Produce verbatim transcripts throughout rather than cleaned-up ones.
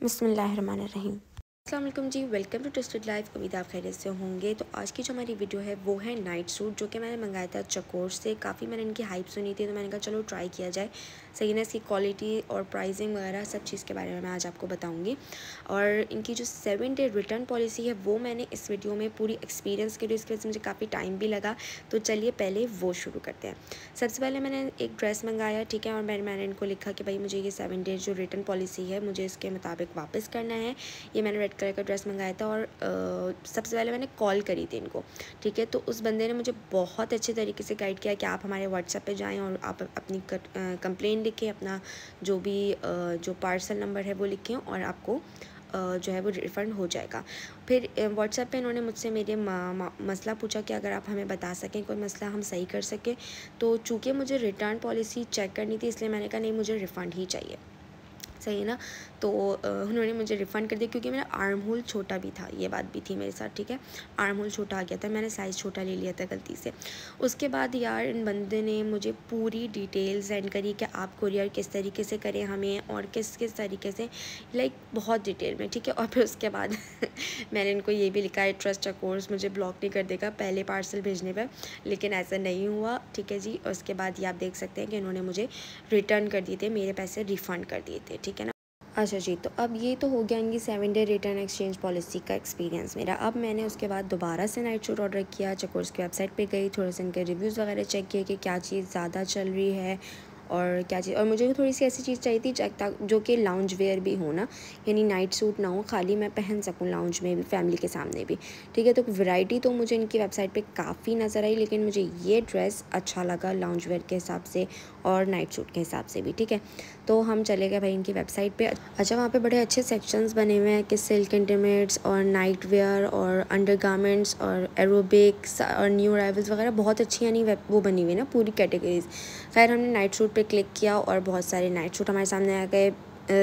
बिस्मिल्लाहिर्रहमानिर्रहीम। अस्सलाम वालेकुम जी, वेलकम टू ट्विस्टेड लाइफ। उम्मीद आप खैरियत से होंगे। तो आज की जो हमारी वीडियो है वो है नाइट सूट, जो कि मैंने मंगाया था चकोर से। काफ़ी मैंने इनकी हाइप सुनी थी तो मैंने कहा चलो ट्राई किया जाए। सही ना, इसकी क्वालिटी और प्राइसिंग वगैरह सब चीज़ के बारे में मैं आज आपको बताऊँगी। और इनकी जो सेवन डे रिटर्न पॉलिसी है वो मैंने इस वीडियो में पूरी एक्सपीरियंस की, इसकी वजह से मुझे काफ़ी टाइम भी लगा। तो चलिए पहले वो शुरू करते हैं। सबसे पहले मैंने एक ड्रेस मंगाया, ठीक है, और मैंने मैंने इनको लिखा कि भाई मुझे ये सेवन डेज जो रिटर्न पॉलिसी है मुझे इसके मुताबिक वापस करना है। ये मैंने रेड कलर का ड्रेस मंगाया था और आ, सबसे पहले मैंने कॉल करी थी इनको, ठीक है। तो उस बंदे ने मुझे बहुत अच्छे तरीके से गाइड किया कि आप हमारे व्हाट्सएप पे जाएं और आप अपनी कंप्लेन लिखें, अपना जो भी आ, जो पार्सल नंबर है वो लिखें और आपको जो है वो रिफ़ंड हो जाएगा। फिर व्हाट्सएप पे इन्होंने मुझसे मेरे मसला पूछा कि अगर आप हमें बता सकें कोई मसला हम सही कर सकें। तो चूँकि मुझे रिटर्न पॉलिसी चेक करनी थी इसलिए मैंने कहा नहीं, मुझे रिफ़ंड ही चाहिए। सही है ना। तो उन्होंने मुझे रिफ़ंड कर दिया क्योंकि मेरा आर्म होल छोटा भी था, ये बात भी थी मेरे साथ, ठीक है। आर्म होल छोटा आ गया था, मैंने साइज़ छोटा ले लिया था गलती से। उसके बाद यार इन बंदे ने मुझे पूरी डिटेल सेंड करी कि आप कुरियर किस तरीके से करें हमें और किस किस तरीके से, लाइक बहुत डिटेल में, ठीक है। और फिर उसके बाद मैंने इनको ये भी लिखा है ट्रस्ट कोर्स मुझे ब्लॉक नहीं कर देगा पहले पार्सल भेजने पर, लेकिन ऐसा नहीं हुआ, ठीक है जी। और उसके बाद ये आप देख सकते हैं कि इन्होंने मुझे रिटर्न कर दिए थे, मेरे पैसे रिफ़ंड कर दिए थे, ठीक है ना। अच्छा जी, तो अब ये तो हो गया इनकी seven day return exchange policy का एक्सपीरियंस मेरा। अब मैंने उसके बाद दोबारा से नाइट सूट ऑर्डर किया, चकोर्स की वेबसाइट पे गई, थोड़े से इनके रिव्यूज़ वगैरह चेक किए कि क्या चीज़ ज़्यादा चल रही है और क्या चीज़, और मुझे थोड़ी सी ऐसी चीज़ चाहिए थी जो कि लाउंज वेयर भी हो ना, यानी नाइट सूट ना हो खाली, मैं पहन सकूँ लाउंज में भी, फैमिली के सामने भी, ठीक है। तो वैरायटी तो मुझे इनकी वेबसाइट पे काफ़ी नज़र आई, लेकिन मुझे ये ड्रेस अच्छा लगा लाउंज वेयर के हिसाब से और नाइट सूट के हिसाब से भी, ठीक है। तो हम चले गए भाई इनकी वेबसाइट पे। अच्छा, वहाँ पे बड़े अच्छे सेक्शंस बने हुए हैं कि सिल्क इंटीमेट्स और नाइट वेयर और अंडरगारमेंट्स और एरोबिक्स और न्यू अराइवल्स वगैरह, बहुत अच्छी यानी वो बनी हुई है ना पूरी कैटेगरीज। खैर हमने नाइट सूट पे क्लिक किया और बहुत सारे नाइट सूट हमारे सामने आ गए,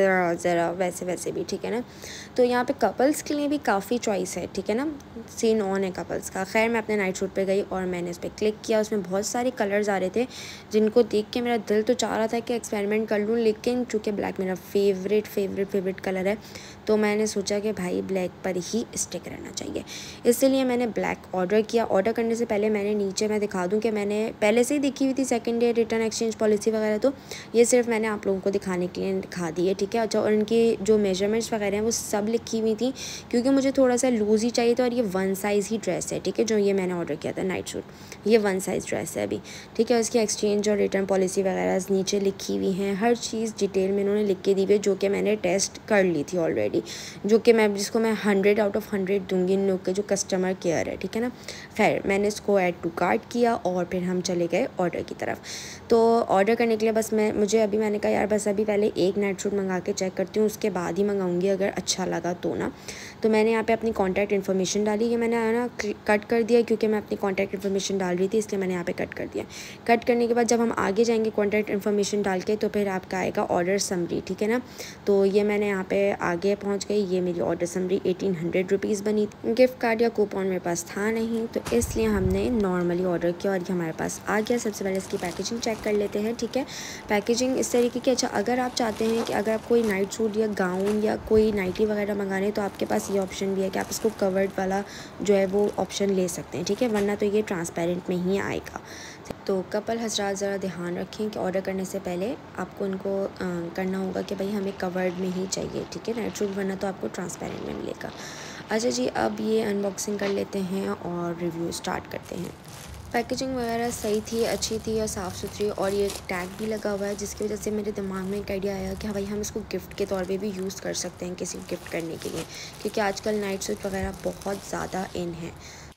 ज़रा वैसे वैसे भी, ठीक है ना। तो यहाँ पे कपल्स के लिए भी काफ़ी चॉइस है, ठीक है ना, सीन ऑन है कपल्स का। खैर मैं अपने नाइट सूट पे गई और मैंने उस पर क्लिक किया। उसमें बहुत सारे कलर्स आ रहे थे जिनको देख के मेरा दिल तो चाह रहा था कि एक्सपेरिमेंट कर लूँ, लेकिन चूँकि ब्लैक मेरा फेवरेट फेवरेट फेवरेट कलर है तो मैंने सोचा कि भाई ब्लैक पर ही स्टिक रहना चाहिए, इसलिए मैंने ब्लैक ऑर्डर किया। ऑर्डर करने से पहले मैंने नीचे, मैं दिखा दूँ कि मैंने पहले से ही देखी हुई थी second day return exchange policy वगैरह, तो ये सिर्फ मैंने आप लोगों को दिखाने के लिए दिखा दी है, ठीक है। अच्छा, और इनकी जो मेजरमेंट्स वगैरह हैं वो सब लिखी हुई थी क्योंकि मुझे थोड़ा सा लूज़ ही चाहिए था। और ये वन साइज़ ही ड्रेस है, ठीक है, जो ये मैंने ऑर्डर किया था नाइट सूट, ये वन साइज़ ड्रेस है अभी, ठीक है। उसकी एक्सचेंज और रिटर्न पॉलिसी वगैरह नीचे लिखी हुई हैं, हर चीज़ डिटेल में इन्होंने लिख के दी हुई है, जो कि मैंने टेस्ट कर ली थी ऑलरेडी, जो कि मैं जिसको मैं हंड्रेड आउट ऑफ हंड्रेड दूंगी इन लोग के जो कस्टमर केयर है, ठीक है ना। खैर मैंने इसको ऐड टू कार्ट किया और फिर हम चले गए ऑर्डर की तरफ। तो ऑर्डर करने के लिए बस मैं मुझे अभी मैंने कहा यार बस अभी पहले एक नाइट सूट मंगा के चेक करती हूँ, उसके बाद ही मंगाऊंगी अगर अच्छा लगा तो ना। तो मैंने यहाँ पे अपनी कॉन्टैक्ट इन्फॉर्मेशन डाली, ये मैंने ना कट कर दिया क्योंकि मैं अपनी कॉन्टैक्ट इन्फॉर्मेशन डाल रही थी, इसलिए मैंने यहाँ पे कट कर दिया। कट करने के बाद जब हम आगे जाएंगे कॉन्टैक्ट इन्फॉर्मेशन डाल के, तो फिर आपका आएगा ऑर्डर समरी, ठीक है ना। तो ये मैंने यहाँ पे आगे पहुँच गई, ये मेरी order summary eighteen hundred rupees बनी। गिफ्ट कार्ड या कूपन मेरे पास था नहीं, तो इसलिए हमने नॉर्मली ऑर्डर किया और ये हमारे पास आ गया। सबसे पहले इसकी पैकेजिंग चेक कर लेते हैं, ठीक है। पैकेजिंग इस तरीके की, अच्छा अगर आप चाहते हैं कि अगर आप कोई नाइट सूट या गाउन या कोई नाइटी वगैरह मंगाने हैं तो आपके पास ये ऑप्शन भी है कि आप इसको कवर्ड वाला जो है वो ऑप्शन ले सकते हैं, ठीक है, वरना तो ये ट्रांसपेरेंट में ही आएगा। तो कपल हजरात ज़रा ध्यान रखें कि ऑर्डर करने से पहले आपको इनको आ, करना होगा कि भाई हमें कवर्ड में ही चाहिए, ठीक है, नाइट सूट, वरना तो आपको ट्रांसपेरेंट में मिलेगा। अच्छा जी, अब ये अनबॉक्सिंग कर लेते हैं और रिव्यू स्टार्ट करते हैं। पैकेजिंग वगैरह सही थी, अच्छी थी और साफ़ सुथरी, और ये टैग भी लगा हुआ है जिसकी वजह से मेरे दिमाग में एक आइडिया आया कि हाँ भाई हम इसको गिफ्ट के तौर पे भी यूज़ कर सकते हैं किसी को गिफ्ट करने के लिए, क्योंकि आजकल नाइट सूट वगैरह बहुत ज़्यादा इन है।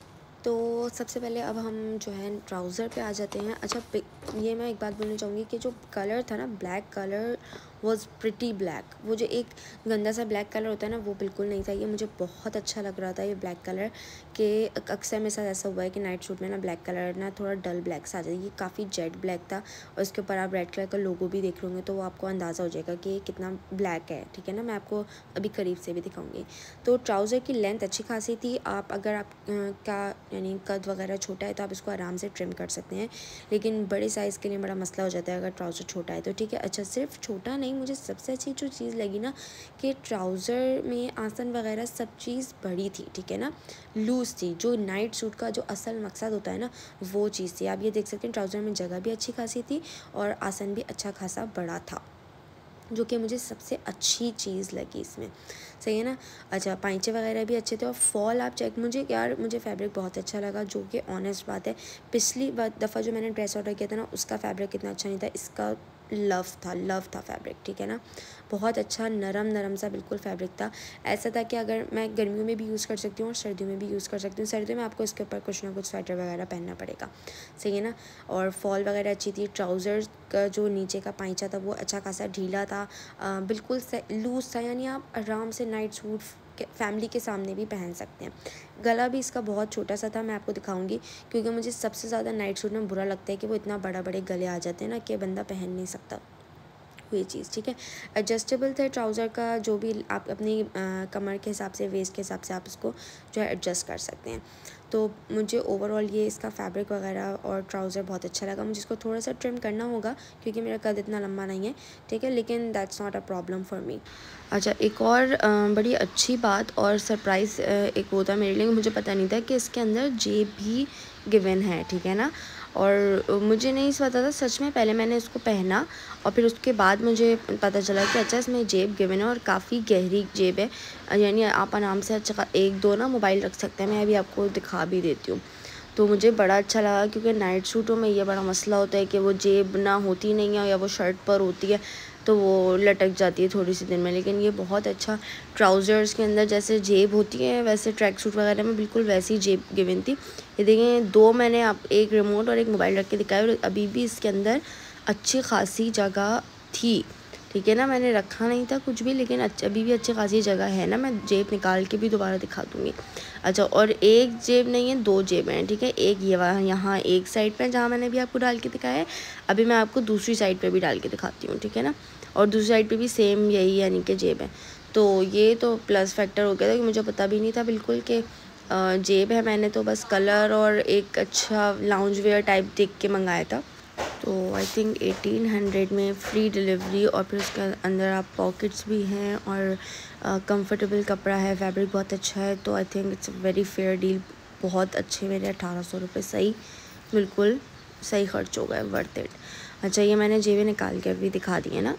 तो सबसे पहले अब हम जो है ट्राउज़र पे आ जाते हैं। अच्छा, ये मैं एक बात बोलना चाहूँगी कि जो कलर था ना, black colour was pretty black, वो जो एक गंदा सा ब्लैक कलर होता है ना, वो बिल्कुल नहीं था। ये मुझे बहुत अच्छा लग रहा था ये ब्लैक कलर, के अक्सर मेरे साथ ऐसा हुआ है कि नाइट सूट में ना ब्लैक कलर ना थोड़ा डल ब्लैक सा आ जाता है। ये काफ़ी जेट ब्लैक था और इसके ऊपर आप रेड कलर का लोगो भी देख लोगे तो वो आपको अंदाज़ा हो जाएगा कि ये कितना ब्लैक है, ठीक है ना। मैं आपको अभी करीब से भी दिखाऊंगी। तो ट्राउज़र की लेंथ अच्छी खासी थी। आप अगर आप का यानी कद वगैरह छोटा है तो आप इसको आराम से ट्रिम कर सकते हैं, लेकिन बड़े साइज़ के लिए बड़ा मसला हो जाता है अगर ट्राउज़र छोटा है तो, ठीक है। अच्छा, सिर्फ छोटा नहीं थिंक मुझे सबसे अच्छी जो चीज़ लगी ना कि ट्राउज़र में आसन वगैरह सब चीज़ बड़ी थी, ठीक है ना, लूज़ थी। जो नाइट सूट का जो असल मकसद होता है ना वो चीज़ थी। आप ये देख सकते हैं ट्राउज़र में जगह भी अच्छी खासी थी और आसन भी अच्छा खासा बड़ा था, जो कि मुझे सबसे अच्छी चीज़ लगी इसमें। सही है ना। अच्छा, पाइंचे वगैरह भी अच्छे थे और फॉल आप चेक, मुझे यार मुझे फैब्रिक बहुत अच्छा लगा, जो कि ऑनेस्ट बात है। पिछली दफ़ा जो मैंने ड्रेस ऑर्डर किया था ना उसका फैब्रिक इतना अच्छा नहीं था, इसका लव था लव था फैब्रिक, ठीक है ना। बहुत अच्छा नरम नरम सा बिल्कुल फैब्रिक था। ऐसा था कि अगर मैं गर्मियों में भी यूज़ कर सकती हूँ और सर्दियों में भी यूज़ कर सकती हूँ। सर्दियों में आपको इसके ऊपर कुछ ना कुछ स्वेटर वगैरह पहनना पड़ेगा, सही है ना। और फॉल वगैरह अच्छी थी। ट्राउज़र का जो नीचे का पाइंचा था वो अच्छा खासा ढीला था, आ, बिल्कुल लूज़ था, यानी आप आराम से नाइट सूट फैमिली के सामने भी पहन सकते हैं। गला भी इसका बहुत छोटा सा था, मैं आपको दिखाऊंगी, क्योंकि मुझे सबसे ज़्यादा नाइट सूट में बुरा लगता है कि वो इतना बड़ा बड़े गले आ जाते हैं ना कि बंदा पहन नहीं सकता ये चीज़, ठीक है। एडजस्टेबल थे ट्राउज़र का, जो भी आप अपनी आ, कमर के हिसाब से, वेस्ट के हिसाब से आप इसको जो है एडजस्ट कर सकते हैं। तो मुझे ओवरऑल ये इसका फैब्रिक वगैरह और ट्राउज़र बहुत अच्छा लगा। मुझे इसको थोड़ा सा ट्रिम करना होगा क्योंकि मेरा कद इतना लंबा नहीं है, ठीक है, लेकिन that's not a problem for me. अच्छा, एक और आ, बड़ी अच्छी बात और सरप्राइज़ एक वो था मेरे लिए, मुझे पता नहीं था कि इसके अंदर जेब भी गिवन है, ठीक है ना। और मुझे नहीं पता था सच में, पहले मैंने इसको पहना और फिर उसके बाद मुझे पता चला कि अच्छा इसमें जेब गिवन है और काफ़ी गहरी जेब है, यानी आप आराम से अच्छा एक दो ना मोबाइल रख सकते हैं। मैं अभी आपको दिखा भी देती हूँ। तो मुझे बड़ा अच्छा लगा, क्योंकि नाइट सूटों में ये बड़ा मसला होता है कि वो जेब ना होती नहीं है या वो शर्ट पर होती है तो वो लटक जाती है थोड़ी सी दिन में। लेकिन ये बहुत अच्छा, ट्राउज़र्स के अंदर जैसे जेब होती है वैसे ट्रैक सूट वगैरह में बिल्कुल वैसी जेब गिवन थी। ये देखें, दो मैंने आप एक रिमोट और एक मोबाइल रख के दिखाया और अभी भी इसके अंदर अच्छी खासी जगह थी, ठीक है ना। मैंने रखा नहीं था कुछ भी, लेकिन अच्छा अभी भी अच्छी खासी जगह है ना। मैं जेब निकाल के भी दोबारा दिखा दूँगी। अच्छा, और एक जेब नहीं है, दो जेब हैं, ठीक है। एक ये वहाँ यहाँ एक साइड पे जहाँ मैंने भी आपको डाल के दिखाया है, अभी मैं आपको दूसरी साइड पे भी डाल के दिखाती हूँ, ठीक है ना। और दूसरी साइड पे भी सेम यही यानी कि जेब है। तो ये तो प्लस फैक्टर हो गया था कि मुझे पता भी नहीं था बिल्कुल कि जेब है। मैंने तो बस कलर और एक अच्छा लाउंज वेयर टाइप देख के मंगाया था। तो आई थिंक एटीन हंड्रेड में फ्री डिलीवरी, और फिर उसके अंदर आप पॉकेट्स भी हैं और कंफर्टेबल कपड़ा है, फैब्रिक बहुत अच्छा है। तो I think it's a very fair deal. बहुत अच्छे मेरे अठारह सौ रुपये सही, बिल्कुल सही खर्च हो गए, वर्थ इट। अच्छा, ये मैंने जेबें निकाल के अभी दिखा दी है ना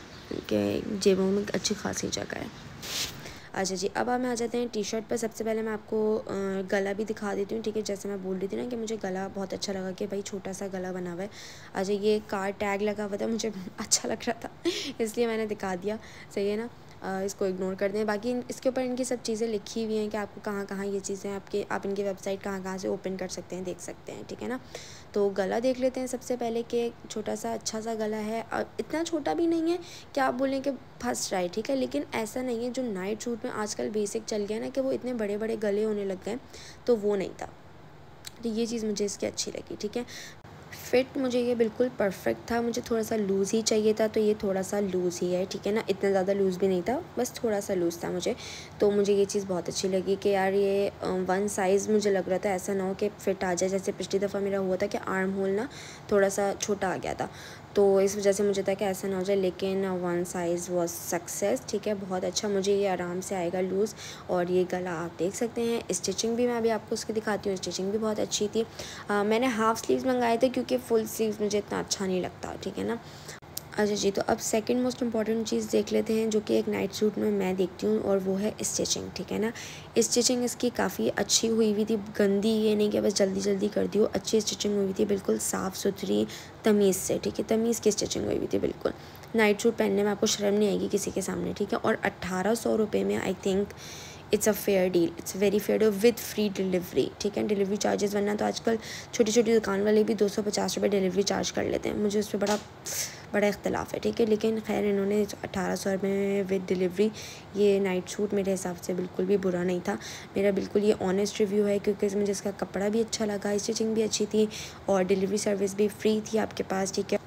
कि जेबों में अच्छी खासी जगह है। अच्छा जी, अब हम आ जाते हैं टी शर्ट पर। सबसे पहले मैं आपको गला भी दिखा देती हूँ, ठीक है। जैसे मैं बोल रही थी ना कि मुझे गला बहुत अच्छा लगा कि भाई छोटा सा गला बना हुआ है। अच्छा, ये कार टैग लगा हुआ था, मुझे अच्छा लग रहा था इसलिए मैंने दिखा दिया, सही है ना। आ, इसको इग्नोर कर दें। बाकी इसके ऊपर इनकी सब चीज़ें लिखी हुई हैं कि आपको कहाँ कहाँ ये चीज़ें आपके आप इनकी वेबसाइट कहाँ कहाँ से ओपन कर सकते हैं, देख सकते हैं, ठीक है ना। तो गला देख लेते हैं सबसे पहले कि छोटा सा अच्छा सा गला है, इतना छोटा भी नहीं है कि आप बोलें कि फंस रहा है, ठीक है, लेकिन ऐसा नहीं है जो नाइट सूट में आजकल बेसिक चल गया ना कि वो इतने बड़े बड़े गले होने लग गए, तो वो नहीं था। तो ये चीज़ मुझे इसकी अच्छी लगी, ठीक है। फिट मुझे ये बिल्कुल परफेक्ट था। मुझे थोड़ा सा लूज़ ही चाहिए था, तो ये थोड़ा सा लूज़ ही है, ठीक है ना। इतना ज़्यादा लूज़ भी नहीं था, बस थोड़ा सा लूज़ था मुझे। तो मुझे ये चीज़ बहुत अच्छी लगी कि यार ये वन साइज़ मुझे लग रहा था, ऐसा ना हो कि फ़िट आ जाए। जैसे पिछली दफ़ा मेरा हुआ था कि आर्म होल ना थोड़ा सा छोटा आ गया था, तो इस वजह से मुझे था कि ऐसा ना हो जाए, लेकिन वन साइज़ वॉज सक्सेस, ठीक है। बहुत अच्छा, मुझे ये आराम से आएगा लूज़। और ये गला आप देख सकते हैं। स्टिचिंग भी मैं अभी आपको उसकी दिखाती हूँ, स्टिचिंग भी बहुत अच्छी थी। आ, मैंने हाफ़ स्लीव्स मंगाए थे क्योंकि फुल स्लीव्स मुझे इतना अच्छा नहीं लगता, ठीक है ना। अच्छा जी, तो अब सेकंड मोस्ट इम्पॉर्टेंट चीज़ देख लेते हैं जो कि एक नाइट सूट में मैं देखती हूँ, और वो है स्टिचिंग, ठीक है ना। स्टिचिंग इसकी काफ़ी अच्छी हुई हुई थी, गंदी ये नहीं कि बस जल्दी जल्दी कर दी हो, अच्छी स्टिचिंग हुई हुई थी, बिल्कुल साफ़ सुथरी तमीज़ से, ठीक है, तमीज़ की स्टिचिंग हुई हुई थी बिल्कुल। नाइट सूट पहनने में आपको शर्म नहीं आएगी किसी के सामने, ठीक है। और अट्ठारह सौ रुपये में I think it's a fair deal, it's very fair deal with free delivery, ठीक है। डिलीवरी चार्जेस, वरना तो आजकल छोटी छोटी दुकान वाले भी दो सौ पचास रुपये डिलीवरी चार्ज कर लेते हैं, मुझे उस पर बड़ा बड़ा इख्तलाफ है, ठीक है। लेकिन खैर इन्होंने अठारह सौ रुपये में विद डिलीवरी ये नाइट सूट मेरे हिसाब से बिल्कुल भी बुरा नहीं था। मेरा बिल्कुल ये ऑनेस्ट रिव्यू है, क्योंकि मुझे इसका कपड़ा भी अच्छा लगा, स्टिचिंग भी अच्छी थी और डिलीवरी सर्विस भी फ्री थी आपके पास, ठीक है।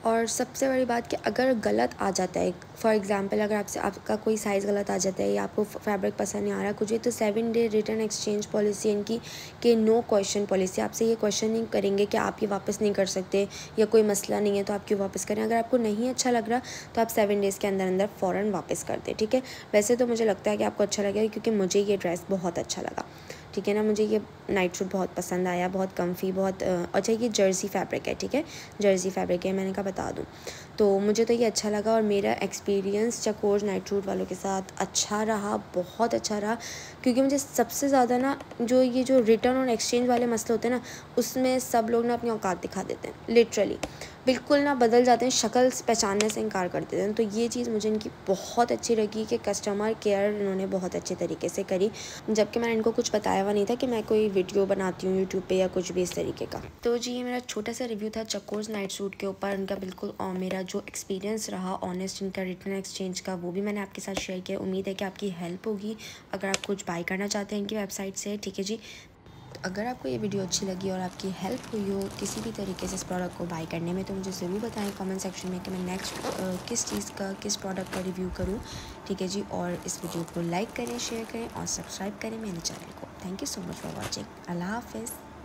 और सबसे बड़ी बात कि अगर गलत आ जाता है, फॉर एग्जांपल अगर आपसे आपका कोई साइज़ गलत आ जाता है या आपको फैब्रिक पसंद नहीं आ रहा कुछ भी, तो seven day return exchange policy इनकी कि नो क्वेश्चन पॉलिसी। आपसे ये क्वेश्चन नहीं करेंगे कि आप ये वापस नहीं कर सकते या कोई मसला नहीं है तो आप क्यों वापस करें। अगर आपको नहीं अच्छा लग रहा तो आप सेवन डेज़ के अंदर अंदर फ़ौरन वापस कर दें, ठीक है। वैसे तो मुझे लगता है कि आपको अच्छा लगेगा क्योंकि मुझे ये ड्रेस बहुत अच्छा लगा, ठीक है ना। मुझे ये नाइट सूट बहुत पसंद आया, बहुत कम्फी, बहुत अच्छा। ये जर्सी फैब्रिक है, ठीक है, जर्सी फैब्रिक है, मैंने कहा बता दूँ। तो मुझे तो ये अच्छा लगा और मेरा एक्सपीरियंस चकोर नाइट सूट वालों के साथ अच्छा रहा, बहुत अच्छा रहा। क्योंकि मुझे सबसे ज़्यादा ना जो ये जो रिटर्न और एक्सचेंज वाले मसले होते हैं ना, उसमें सब लोग ना अपनी औकात दिखा देते हैं, लिटरली बिल्कुल ना बदल जाते हैं, शक्ल पहचानने से इनकार कर देते हैं। तो ये चीज़ मुझे इनकी बहुत अच्छी लगी कि कस्टमर केयर इन्होंने बहुत अच्छे तरीके से करी, जबकि मैंने इनको कुछ बताया हुआ नहीं था कि मैं कोई वीडियो बनाती हूँ यूट्यूब पे या कुछ भी इस तरीके का। तो जी ये मेरा छोटा सा रिव्यू था चकोर्स नाइट सूट के ऊपर, उनका बिल्कुल और मेरा जो एक्सपीरियंस रहा ऑनेस्ट इनका रिटर्न एक्सचेंज का, वो भी मैंने आपके साथ शेयर किया। उम्मीद है कि आपकी हेल्प होगी अगर आप कुछ बाय करना चाहते हैं इनकी वेबसाइट से, ठीक है जी। अगर आपको ये वीडियो अच्छी लगी और आपकी हेल्प हुई हो किसी भी तरीके से इस प्रोडक्ट को बाय करने में, तो मुझे ज़रूर बताएं कमेंट सेक्शन में कि मैं नेक्स्ट किस चीज़ का, किस प्रोडक्ट का रिव्यू करूं, ठीक है जी। और इस वीडियो को लाइक करें, शेयर करें और सब्सक्राइब करें मेरे चैनल को। Thank you so much for watching. Allah हाफिज़।